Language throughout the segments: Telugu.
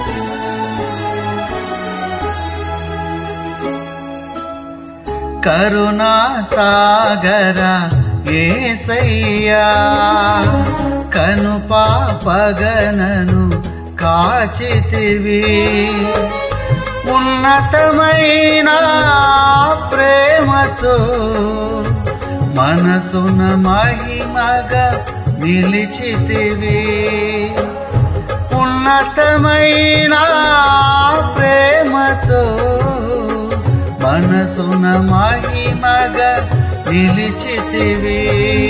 కరుణా సాగర యేసయ్యా కను పాపగనను కాచితివి ఉన్నతమైన ప్రేమతో మనసున మహిమగా నిలిచితివి ఉన్నతమైన ప్రేమతో మనసున మహిమగా నిలిచితివి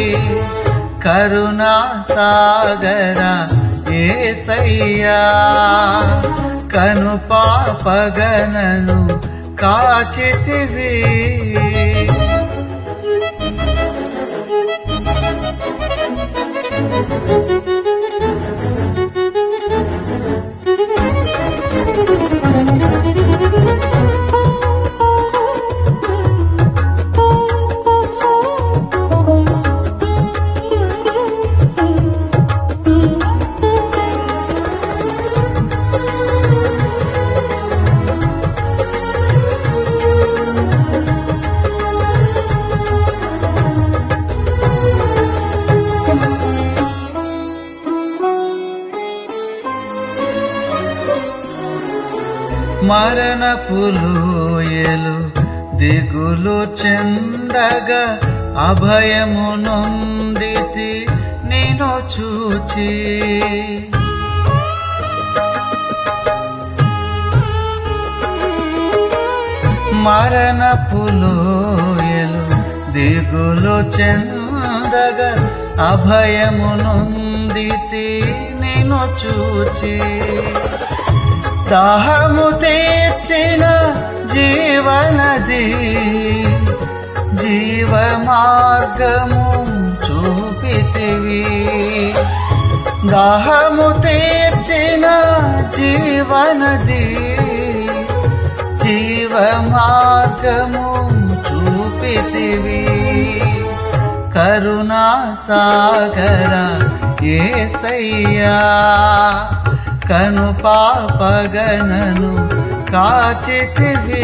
కరుణా సాగర యేసయ్యా కను పాపగనను కాచితివి మరణపు లోయలు దిగులు చెందగా అభయము నొందితి నిన్ను చూచి మరణపు లోయలు దిగులు చెందగా అభయము నొందితి నిన్ను చూచి దాహము తీర్చిన జీవనది జీవ మార్గము చూపితివి దాహము తీర్చిన జీవనది జీవ మార్గము చూపితివి కరుణా సాగర యేసయ్యా కను పాపగనను కాచితివి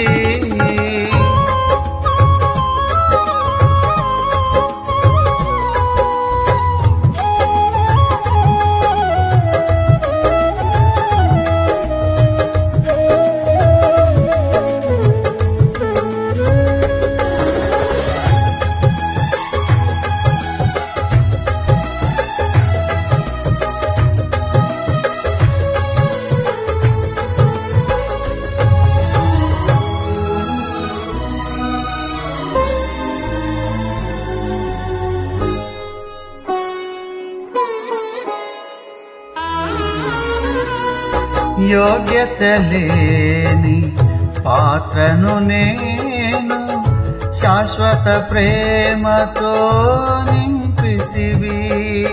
యోగ్యత లేని పాత్రను నేను శాశ్వత ప్రేమతో నింపితివి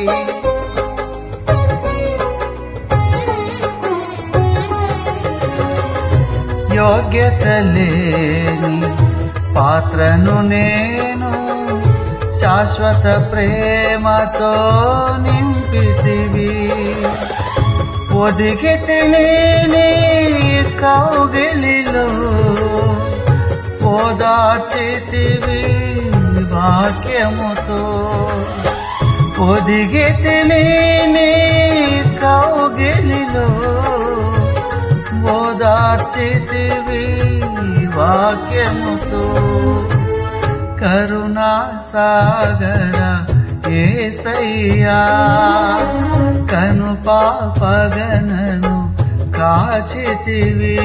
యోగ్యత లేని పాత్రను నేను శాశ్వత ప్రేమతో నింపితివి ఒదిగితిని నీ కౌగిలిలో ఓదార్చితివి వాక్యముతో ఒదిగితిని నీ కౌగిలిలో ఓదార్చితివి వాక్యముతో కరుణా సాగర యేసయ్యా కను పాపగనను కాచితివి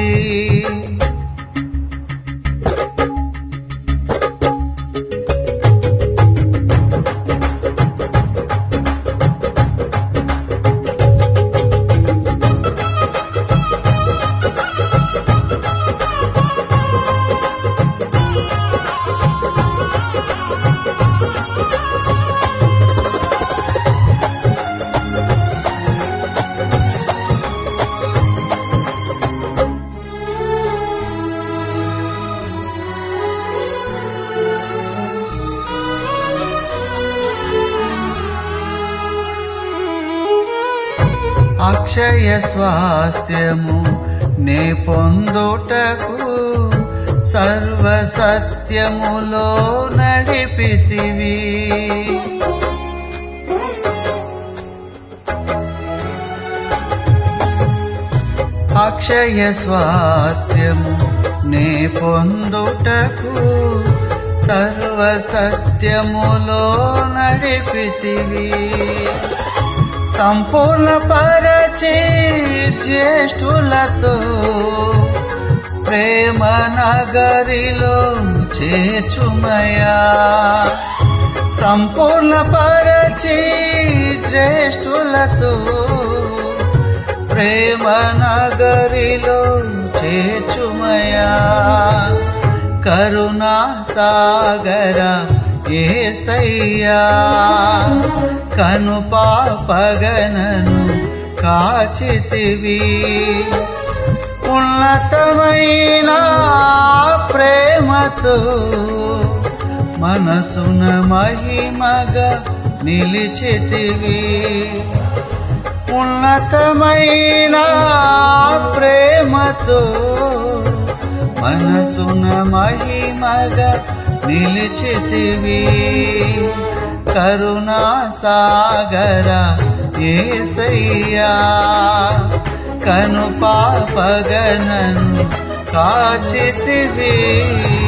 అక్షయ స్వాస్థ్యము నే పొందుటకు సర్వ సత్యములో నడిపితివి. అక్షయ స్వాస్థ్యము నే పొందుటకు సర్వ సత్యములో నడిపితివి. సంపూర్ణ పరచి జ్యేష్ఠులతో ప్రేమ నగరిలో చేర్చుమయా. సంపూర్ణ పరచి జ్యేష్ఠులతో ప్రేమ నగరిలో చేర్చుమయా. కరుణా సాగర యేసయ్యా, కను పాపగనను కాచితివి. ఉన్నతమైన ప్రేమతో మనసున మహిమగా నిలిచితివి. ఉన్నతమైన ప్రేమతో మనసున మహిమగా నిలిచితివి. కరుణా సాగర యేసయ్యా, కను పాపగనను కాచితివి.